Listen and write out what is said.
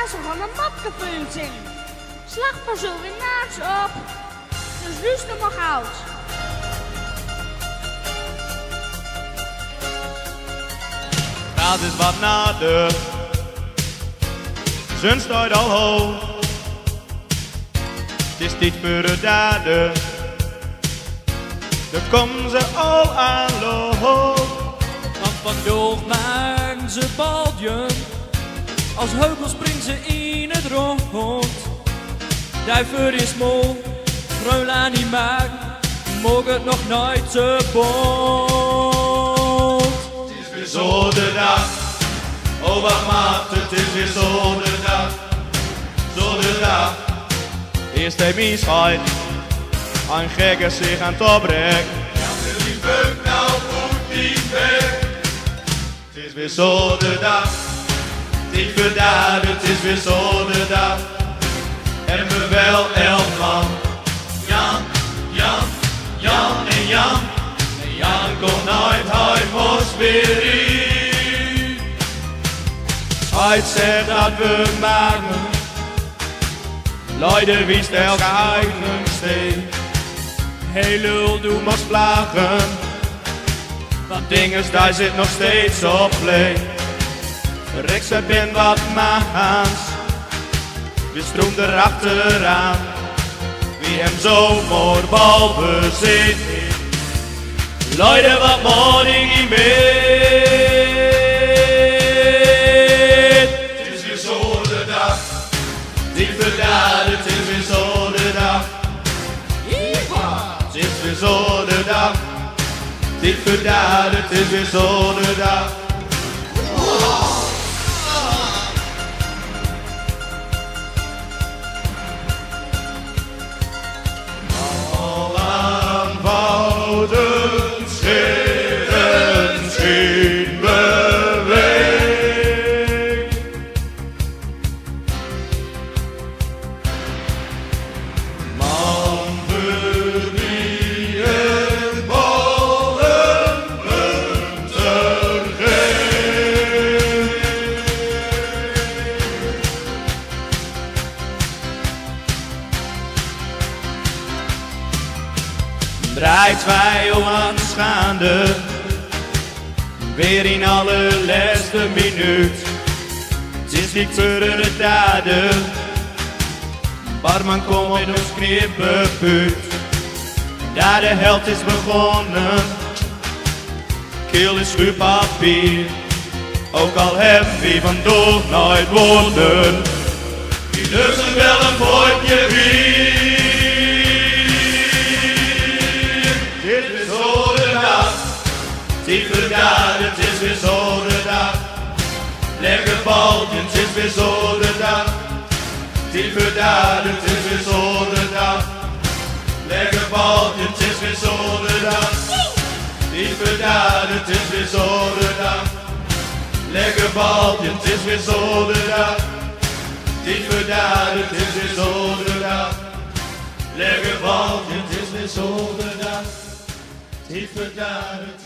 ze van een matkevuur zingen. Slag maar zo weer naast op, dus luister maar goud. Gaat eens wat nader, de zon staat al hoog. Het is tijd voor de daden, daar komen ze al aan loop. Want vandaag maken ze baldjen, als heugel springt ze in het rond. Duiver is mol, Groenland niet maakt, mogen het nog nooit zo bond. Het is weer zo de dag, oh wat maakt het is weer zo de dag, zo de dag. Eerst de mensheid, aan gekken zich aan het opbrengen. Ja, die buk nou goed niet weg. Het is weer zo de dag, niet verdaad, het is weer zo de dag. En we wel 11 man, Jan, Jan, Jan en Jan. En Jan komt nooit, hij moest weer in. Hij zegt dat we maken, Leute, wie stelt eigen steen. Hey lul, doe maar plagen, want dinges daar zit nog steeds op play. Rechts ben wat maans, we stroom erachteraan. Wie hem zomaar bal bezit, Leute, wat moet ik niet meer? Het is weer zo de dag, niet verdaad, het is weer zo de dag. Het is weer zo de dag, niet verdaad, het is weer zo de dag. Al aanbouwden scheren zien beweeg. Man die en ballen munter geeft. Draait wij aanschaande, weer in allerlaatste minuut. Het is niet voor de daden, barman komt met ons knippenpuut. Daar de held is begonnen, keel is schuurpapier. Ook al hebben we vandaag nooit wonnen, die lussen wel een potje bier. Dit is zo de dag, die verdaad, het is weer zo de dag. Lekker baltje, het is weer zo de dag. Die verdaad, het is weer zo de dag. Lekker baltje, het is weer zo de dag. Die verdaad, het is weer zo de dag. Lekker baltje, het is weer zo de dag. Die verdaad, het is weer zo de dag. Lekker baltje, het is weer zo de dag. Die verdaad,